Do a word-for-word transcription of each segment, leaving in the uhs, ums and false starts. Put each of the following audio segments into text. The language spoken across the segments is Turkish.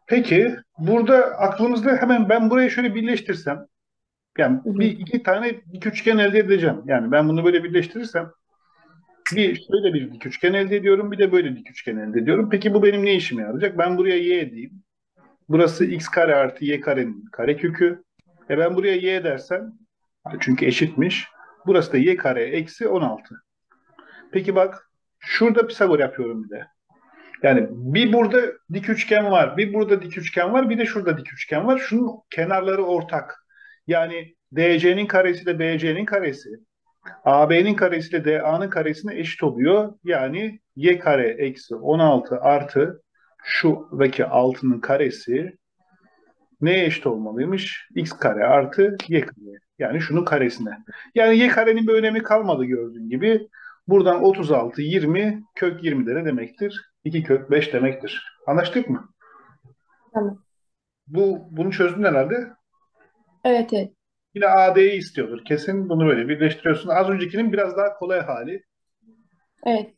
Peki burada aklımızda hemen ben burayı şöyle birleştirsem, yani Hı bir hı. iki tane dik üçgen elde edeceğim. Yani ben bunu böyle birleştirirsem bir şöyle bir dik üçgen elde ediyorum, bir de böyle dik üçgen elde ediyorum. Peki bu benim ne işime yarayacak? Ben buraya y diyeyim. Burası x kare artı y karenin karekökü. E ben buraya y dersem, çünkü eşitmiş. Burası da y kare eksi on altı. Peki bak, şurada Pisagor yapıyorum bir de. Yani bir burada dik üçgen var, bir burada dik üçgen var, bir de şurada dik üçgen var. Şunun kenarları ortak. Yani D C'nin karesi de B C'nin karesi, A B'nin karesi de D A'nın karesine eşit oluyor. Yani y kare eksi on altı artı şuradaki altının karesi neye eşit olmalıymış? X kare artı y kare. Yani şunun karesine. Yani y karenin bir önemi kalmadı gördüğün gibi. Buradan otuz altı, yirmi, kök yirmi de ne demektir? iki kök beş demektir. Anlaştık mı? Tamam. Bu, bunu çözdün herhalde. Evet, evet. Yine A D'yi istiyordur. Kesin bunu böyle birleştiriyorsun. Az öncekinin biraz daha kolay hali. Evet.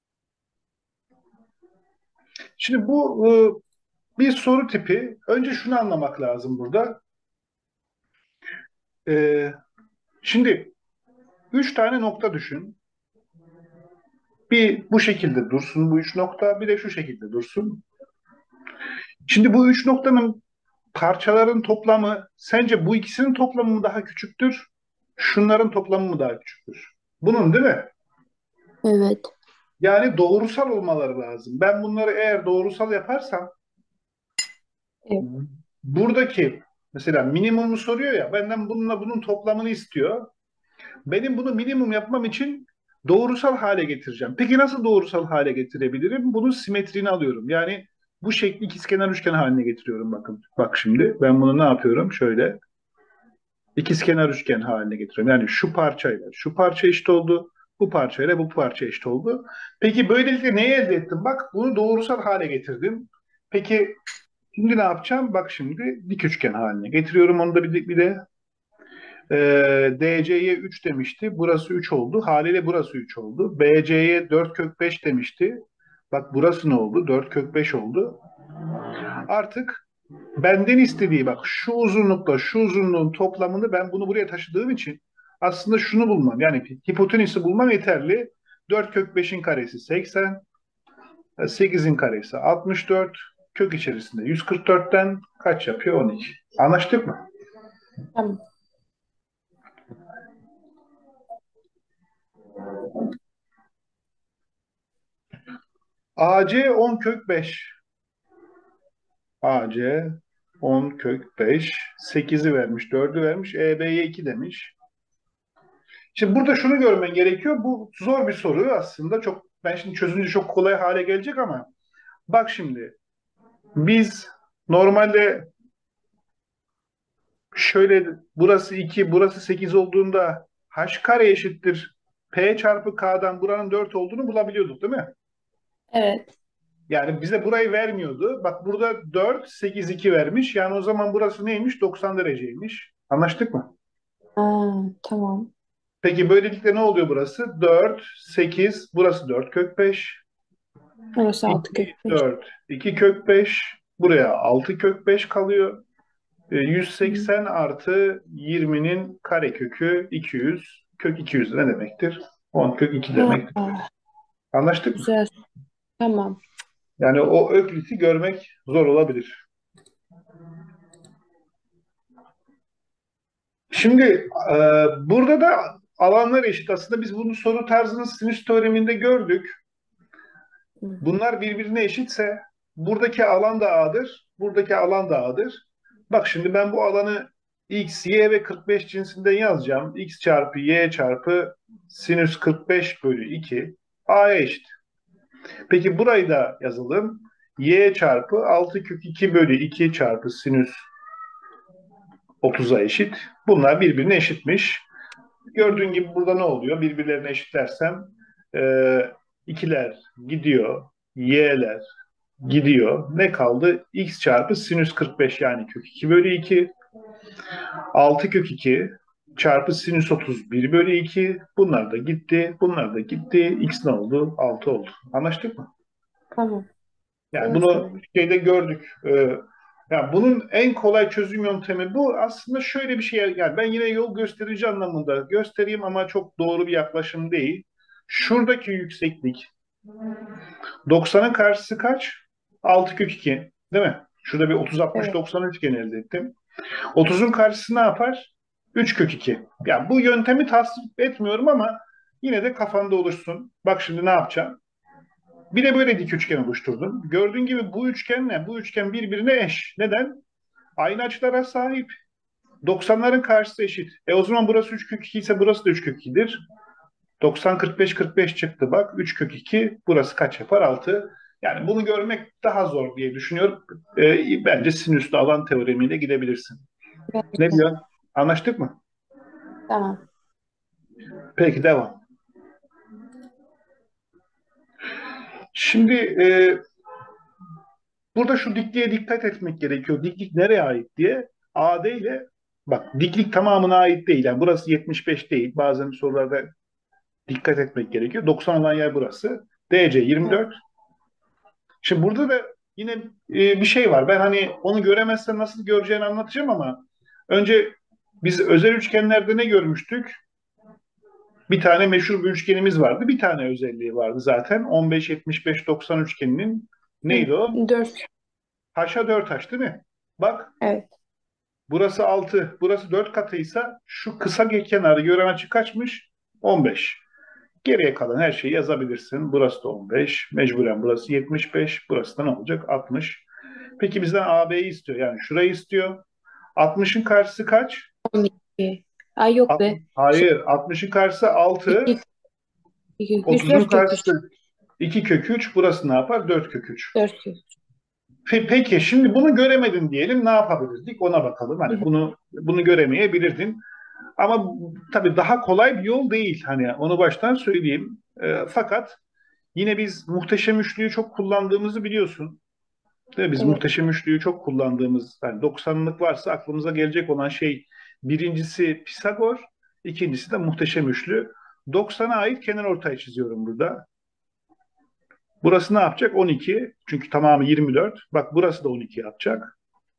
Şimdi bu e, bir soru tipi. Önce şunu anlamak lazım burada. E, şimdi üç tane nokta düşün. Bir bu şekilde dursun bu üç nokta, bir de şu şekilde dursun. Şimdi bu üç noktanın parçaların toplamı sence bu ikisinin toplamı mı daha küçüktür? Şunların toplamı mı daha küçüktür? Bunun değil mi? Evet. Yani doğrusal olmaları lazım. Ben bunları eğer doğrusal yaparsam Evet. buradaki mesela minimumu soruyor ya, benden bununla bunun toplamını istiyor. Benim bunu minimum yapmam için doğrusal hale getireceğim. Peki nasıl doğrusal hale getirebilirim? Bunun simetriğini alıyorum. Yani bu şekli ikizkenar üçgen haline getiriyorum bakın. Bak şimdi ben bunu ne yapıyorum? Şöyle ikizkenar üçgen haline getiriyorum. Yani şu parçayla şu parça eşit oldu. Bu parçayla bu parça eşit oldu. Peki böylelikle neyi elde ettim? Bak bunu doğrusal hale getirdim. Peki şimdi ne yapacağım? Bak şimdi dik üçgen haline getiriyorum. Onu da bir, bir de e, D C'ye üç demişti. Burası üç oldu. Haliyle burası üç oldu. B C'ye dört kök beş demişti. Bak burası ne oldu? dört kök beş oldu. Artık benden istediği bak şu uzunlukla şu uzunluğun toplamını ben bunu buraya taşıdığım için aslında şunu bulmam. Yani hipotenüsü bulmam yeterli. dört kök beşin karesi seksen, sekizin karesi altmış dört, kök içerisinde yüz kırk dörtten kaç yapıyor? on iki. Anlaştık mı? Tamam. A C on kök beş. A C on kök beş. sekizi vermiş, dördü vermiş. E B'ye iki demiş. Şimdi burada şunu görmen gerekiyor. Bu zor bir soru aslında. Çok ben şimdi çözünce çok kolay hale gelecek ama bak şimdi biz normalde şöyle burası iki, burası sekiz olduğunda h kare eşittir p çarpı k'dan buranın dört olduğunu bulabiliyorduk değil mi? Evet. Yani bize burayı vermiyordu. Bak burada dört, sekiz, iki vermiş. Yani o zaman burası neymiş? doksan dereceymiş. Anlaştık mı? Aa, tamam. Peki böylelikle ne oluyor burası? dört, sekiz, burası dört kök beş, Orası altı iki, kök beş. dört, iki kök beş, buraya altı kök beş kalıyor. E, Hı hı. yüz seksen artı yirminin karekökü iki yüz. Kök iki yüz ne demektir? on kök iki demektir. Aa, Anlaştık mı? güzel. Tamam. Yani o ökliti görmek zor olabilir. Şimdi e, burada da alanlar eşit. Aslında biz bunu soru tarzının sinüs teoreminde gördük. Hı hı. Bunlar birbirine eşitse buradaki alan da A'dır, buradaki alan da A'dır. Bak şimdi ben bu alanı x, y ve kırk beş cinsinden yazacağım. X çarpı y çarpı sinüs kırk beş bölü iki A'ya eşit. Peki burayı da yazalım. Y çarpı altı kök iki bölü iki çarpı sinüs otuza eşit. Bunlar birbirine eşitmiş. Gördüğün gibi burada ne oluyor? Birbirlerine eşitlersem e, ikiler gidiyor, y'ler gidiyor. Ne kaldı? X çarpı sinüs kırk beş yani kök iki bölü iki. altı kök iki çarpı sinüs otuz bir bölü iki. Bunlar da gitti. Bunlar da gitti. X ne oldu? altı oldu. Anlaştık mı? Tamam. Yani Soru bunu soralım. şeyde gördük. Ee, Ya bunun en kolay çözüm yöntemi bu. Aslında şöyle bir şey, yani ben yine yol gösterici anlamında göstereyim ama çok doğru bir yaklaşım değil. Şuradaki yükseklik doksanın karşısı kaç? altı kök iki, değil mi? Şurada bir otuz altmış Evet. doksan üçgen elde ettim. otuzun karşısı ne yapar? üç kök iki. Ya bu yöntemi tasvip etmiyorum ama yine de kafanda oluşsun. Bak şimdi ne yapacağım? Bir de böyle dik üçgen oluşturdum. Gördüğün gibi bu üçgen ne? Bu üçgen birbirine eş. Neden? Aynı açılara sahip. doksanların karşısı eşit. E o zaman burası üç kök iki ise burası da üç kök ikidir. doksan kırk beş kırk beş çıktı bak. üç kök iki. Burası kaç yapar? altı. Yani bunu görmek daha zor diye düşünüyorum. E, bence sinüslü alan teoremiyle gidebilirsin. Ne Bence. diyorsun? Anlaştık mı? Tamam. Peki devam. Şimdi e, burada şu dikliğe dikkat etmek gerekiyor. Diklik nereye ait diye. A D ile bak, diklik tamamına ait değil. Yani burası yetmiş beş değil. Bazen sorularda dikkat etmek gerekiyor. doksan olan yer burası. D C Evet. yirmi dört. Şimdi burada da yine e, bir şey var. Ben hani onu göremezsen nasıl göreceğini anlatacağım ama önce biz özel üçgenlerde ne görmüştük? Bir tane meşhur bir üçgenimiz vardı. Bir tane özelliği vardı zaten. on beş yetmiş beş doksan üçgeninin Hı. neydi o? Dört. Haşa dört haş değil mi? Bak, Evet. burası altı, burası dört katıysa şu kısa kenarı gören açı kaçmış? on beş. Geriye kalan her şeyi yazabilirsin. Burası da on beş. Mecburen burası yetmiş beş. Burası da ne olacak? altmış. Peki bizden A B'yi istiyor. Yani şurayı istiyor. altmışın karşısı kaç? on iki. Ay yok Alt- be. Şey, Hayır. altmışın karşısı altı. iki, iki, üç, otuzun dört kök üç. karşısı iki kök üç. Burası ne yapar? dört kök üç. Dört kök. Pe- Peki şimdi bunu göremedin diyelim. Ne yapabilirdik? Ona bakalım. Hı Hani hı. bunu bunu göremeyebilirdin. Ama tabii daha kolay bir yol değil. Hani onu baştan söyleyeyim. E, fakat yine biz muhteşem üçlüyü çok kullandığımızı biliyorsun. Değil mi? Biz Evet. muhteşem üçlüyü çok kullandığımız, yani doksanlık varsa aklımıza gelecek olan şey, birincisi Pisagor, ikincisi de muhteşem üçlü. doksana ait kenarortay çiziyorum burada. Burası ne yapacak? on iki. Çünkü tamamı yirmi dört. Bak burası da on iki yapacak.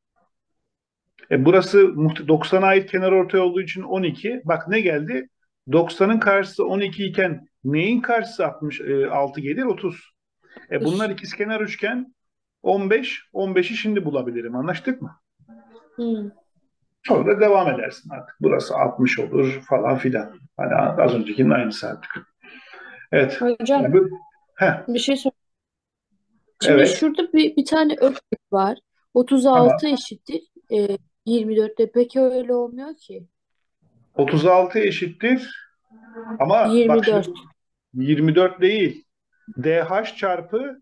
E burası doksana ait kenarortay olduğu için on iki. Bak ne geldi? doksanın karşısı on iki iken neyin karşısı altmış, e, altı gelir? otuz. E bunlar Üç. ikizkenar üçgen. on beş. on beşi şimdi bulabilirim. Anlaştık mı? Hı. Sonra da devam edersin artık. Burası altmış olur falan filan. Hani az öncekinin aynısı artık. Evet. Hocam Yani bu, heh, bir şey sor. Şimdi evet. şurada bir, bir tane öklit var. otuz altı Tamam. eşittir. E, yirmi dörtte. Peki öyle olmuyor ki. otuz altı eşittir. Ama bak şimdi yirmi dört. yirmi dört değil. D H çarpı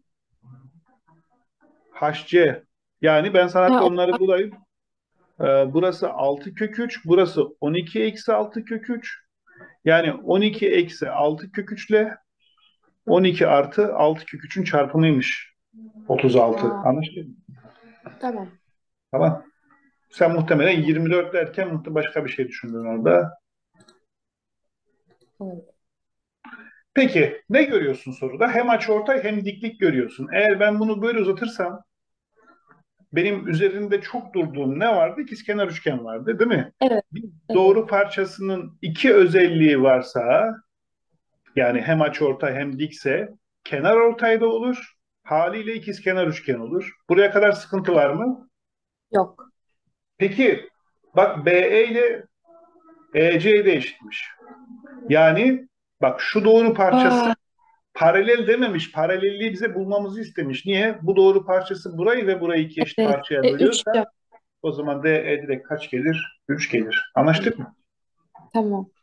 H C. Yani ben sana hatta Ha, onları bulayım. Ee, burası altı kök üç. Burası on iki eksi altı kök üç. Yani on iki eksi altı kök üç ile on iki artı altı kök üçün çarpımıymış. otuz altı. aa, Anlaştık mı? tamam. Tamam. Sen muhtemelen yirmi dört derken muhtemelen başka bir şey düşündün orada. Evet. Peki ne görüyorsun soruda? Hem açıortay hem diklik görüyorsun. Eğer ben bunu böyle uzatırsam benim üzerinde çok durduğum ne vardı? İkizkenar üçgen vardı, değil mi? Evet. Bir Evet. doğru parçasının iki özelliği varsa, yani hem açıortay hem dikse, kenar ortayda olur. Haliyle ikizkenar üçgen olur. Buraya kadar sıkıntı var mı? Yok. Peki bak, B E ile E C de eşitmiş. Yani bak, şu doğru parçası Aa, paralel dememiş. Paralelliği bize bulmamızı istemiş. Niye? Bu doğru parçası burayı ve burayı iki eşit evet. parçaya E, üç bölüyorsa yap. o zaman D E direkt kaç gelir? üç gelir. Anlaştık mı? Tamam.